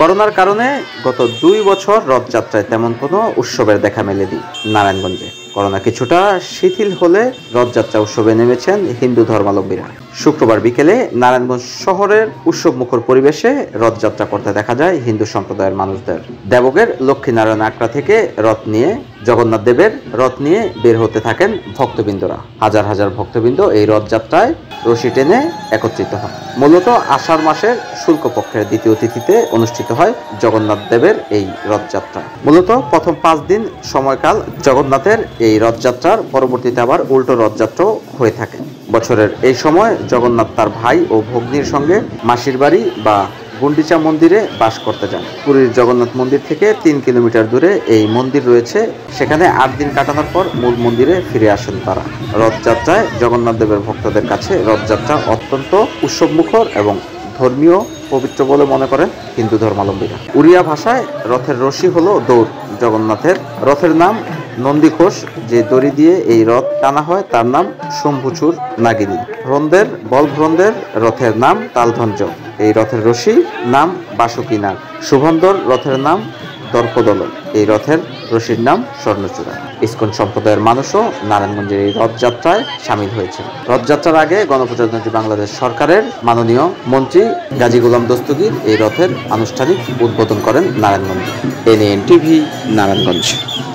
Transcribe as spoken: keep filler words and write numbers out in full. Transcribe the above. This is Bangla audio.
করোনার কারণে গত দুই বছর রথযাত্রায় তেমন কোনো উৎসবের দেখা মেলেনি নারায়ণগঞ্জে। করোনা কিছুটা শিথিল হলে রথযাত্রা উৎসবে নেমেছেন হিন্দু ধর্মাবলম্বীরা। শুক্রবার বিকেলে নারায়ণগঞ্জ শহরের উৎসব মুখর পরিবেশে রথযাত্রা করতে দেখা যায় হিন্দু সম্প্রদায়ের মানুষদের। দেবগের লক্ষ্মীনারায়ণ আখড়া থেকে রথ নিয়ে জগন্নাথ দেবের রথ নিয়ে বের হতে থাকেন ভক্তবৃন্দরা। হাজার হাজার ভক্তবৃন্দ এই রথযাত্রায় রশি টেনে একত্রিত হন। মূলত আষাঢ় মাসের শুল্ক পক্ষের দ্বিতীয় তিথিতে অনুষ্ঠিত হয় জগন্নাথ দেবের এই রথযাত্রা। মূলত প্রথম পাঁচ দিন সময়কাল জগন্নাথের এই রথযাত্রার, পরবর্তীতে আবার উল্টো রথযাত্রাও হয়ে থাকে। বছরের এই সময় জগন্নাথ তার ভাই ও ভগ্নীর সঙ্গে মাসির বাড়ি বা গুন্ডিচা মন্দিরে বাস করতে যান। পুরীর জগন্নাথ মন্দির থেকে তিন কিলোমিটার দূরে এই মন্দির রয়েছে। সেখানে আট দিন কাটানোর পর মূল মন্দিরে ফিরে আসেন তারা। রথযাত্রায় জগন্নাথ দেবের ভক্তদের কাছে রথযাত্রা অত্যন্ত উৎসবমুখর এবং ধর্মীয় পবিত্র বলে মনে করেন হিন্দু ধর্মাবলম্বীরা। উড়িয়া ভাষায় রথের রশি হলো দৌড়। জগন্নাথের রথের নাম নন্দীঘোষ। যে দড়ি দিয়ে এই রথ টানা হয় তার নাম শম্ভুচূড় নাগিনী। হ্রন্দের বলভ্রন্দের রথের নাম তালধ্বজ। এই রথের রশি নাম বাসুকী নাগ। শুভন্দর রথের নাম দর্পদলন। এই রথের রশির নাম স্বর্ণচূড়া। ইসকন সম্প্রদায়ের মানুষও নারায়ণগঞ্জের এই রথযাত্রায় সামিল হয়েছে। রথযাত্রার আগে গণপ্রজাতন্ত্রী বাংলাদেশ সরকারের মাননীয় মন্ত্রী গাজী গোলাম দস্তগীর এই রথের আনুষ্ঠানিক উদ্বোধন করেন নারায়ণগঞ্জে। NN TV, Narayanganj.